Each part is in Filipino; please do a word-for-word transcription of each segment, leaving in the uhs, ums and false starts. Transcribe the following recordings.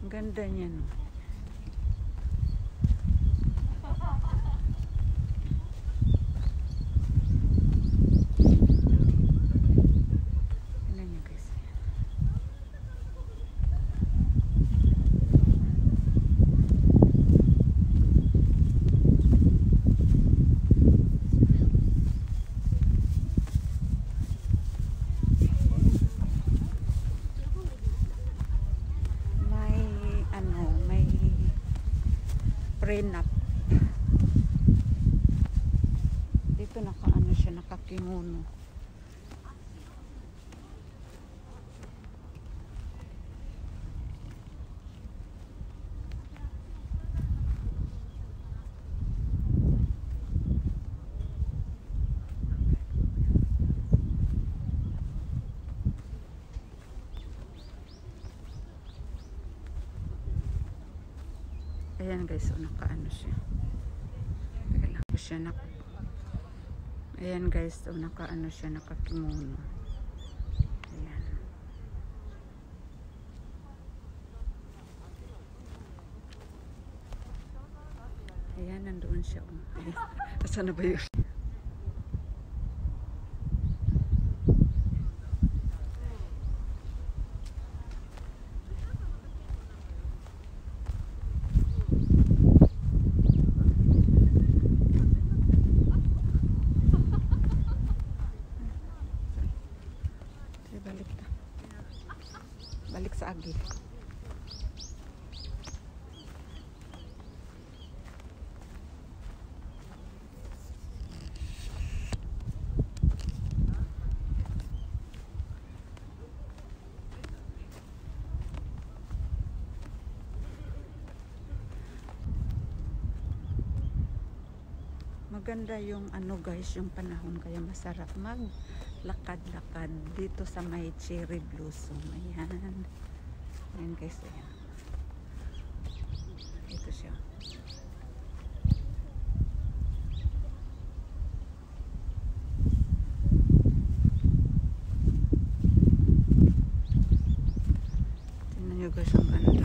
Ang ganda niya, no? Tingnan niyo guys. Prenup. Dito naka-ano siya, nakakimono. Ayan guys, so naka-ano siya. Teka lang po siya nak Ayan guys, so naka-ano siya, nakakimono. Ayan. Ayan, nandoon siya. Ayan. Asan na ba yun? Balik na. Balik sa agi. Maganda yung ano guys, yung panahon, kaya masarap maglakad-lakad dito sa may cherry blossom. Ayan. Ayan guys, ayan. Ito siya. Tingnan nyo guys ang ano.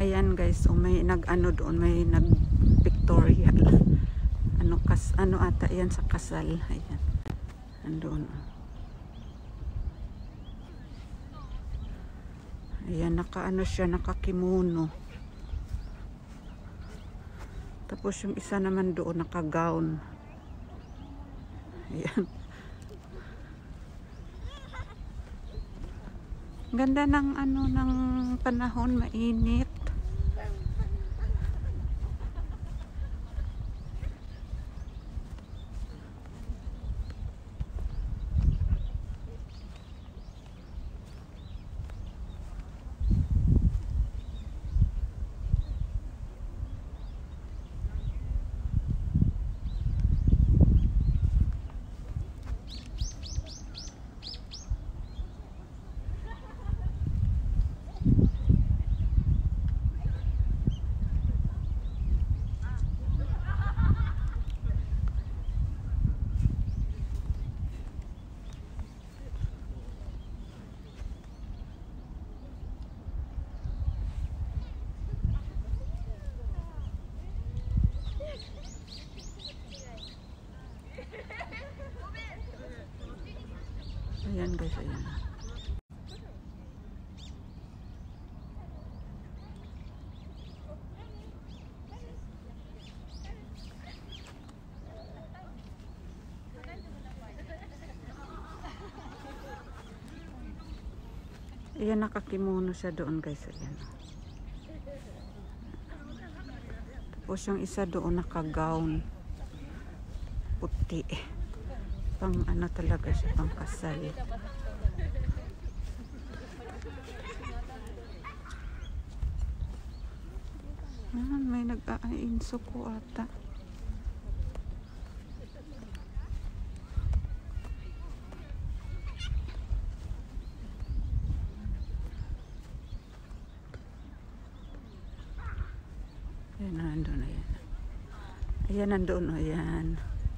Ayan guys, oh, may nag-ano doon, may nag-pictorial. Ano, kas, ano ata yan sa kasal. Ayan. Andoon. Ayan, naka-ano siya, naka-kimono. Tapos yung isa naman doon, naka-gown. Ayan. Ganda ng ano, ng panahon, mainit. Ayan guys, ayan. Ayan, nakakimono siya doon guys, ayan. Tapos yung isa doon naka-gown puti. Pang ano talaga siya, pang kasal. Ah, may nag-a-inso ko ata. Ayan, nandun, ayan. Ayan, nandun, ayan.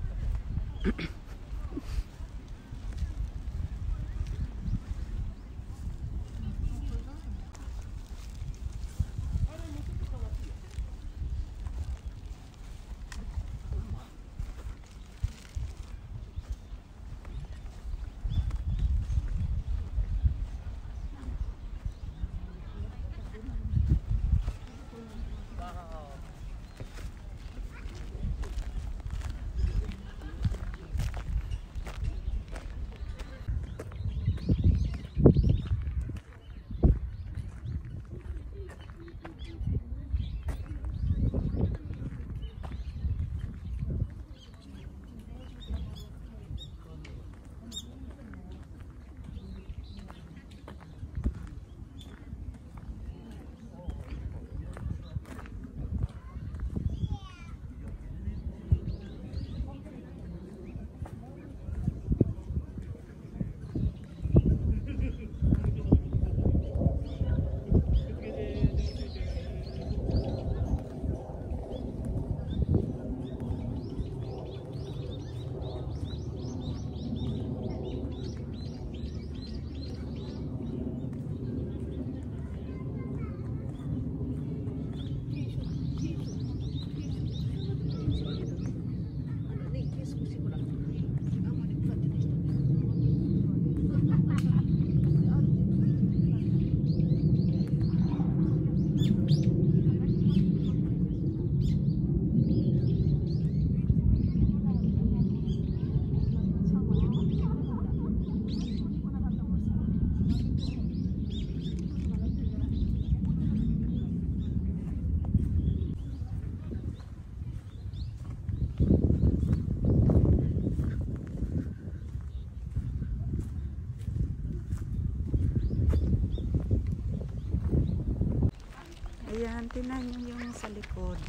Ayan, tinan nyo yung sa likod.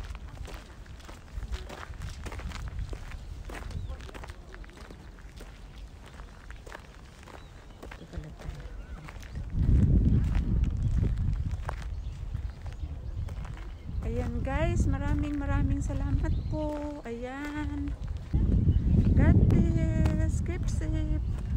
Ayan guys, maraming maraming salamat po. Ayan. God bless. Keep safe.